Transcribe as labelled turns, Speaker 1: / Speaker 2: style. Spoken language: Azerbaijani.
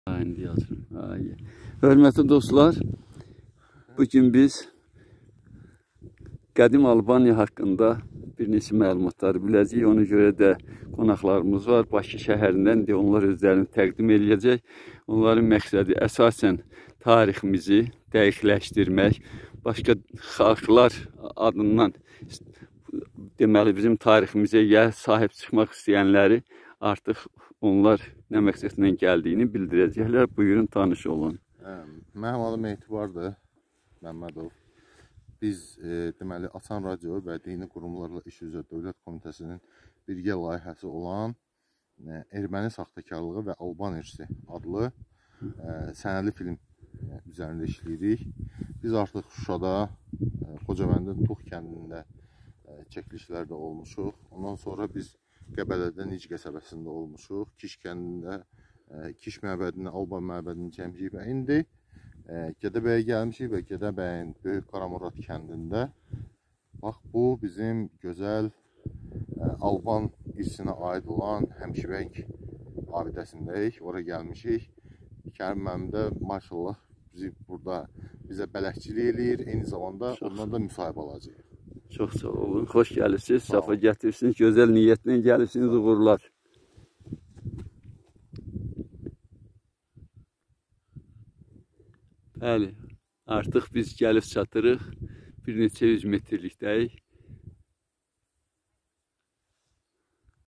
Speaker 1: İndi yazırım. Hörmətli dostlar, bugün biz Qədim Albaniya haqqında bir neçə məlumatları biləcəyik. Ona görə də qonaqlarımız var. Bakı şəhərindən də onlar özlərini təqdim edəcək. Onların məqsədi əsasən tariximizi dəqiqləşdirmək, başqa xalqlar adından deməli bizim tariximizə sahib çıxmaq istəyənləri artıq onlar nə məqsədlə gəldiyini bildirəcəklər. Buyurun, tanış olun.
Speaker 2: Mənim adım Etibardır Məmmədov. Biz deməli Açan Radio və Dini Qurumlarla İş üzrə Dövlət Komitəsinin birgə layihəsi olan Erməni saxtakarlığı və Alban irsi adlı sənədli film üzərində işləyirik. Biz artıq Şuşada, Xocavəndin Tux kəndində çəkilişlərdə olmuşuq. Ondan sonra biz Qəbələdə Nic qəsəbəsində olmuşuq. Kiş kəndində Kiş məbədini, Alban məbədini çəkmişik və indi Gədəbəyə gəlmişik və Gədəbəyin Böyük Qaramurad kəndində bax bu bizim gözəl Alban irsinə aid olan Həmişivəng abidəsindəyik. Oraya gəlmişik. Kərim müəllim də maşallah bizi burada bizə bələdçilik eləyir. Eyni zamanda ondan da müsahibə alacağıq.
Speaker 1: Çox sağ olun. Xoş gəlirsiniz, safa gətirirsiniz. Gözəl niyyətlə gəlirsiniz, uğurlar. Bəli, artıq biz gəlib çatırıq. Bir neçə yüz metrlikdəyik.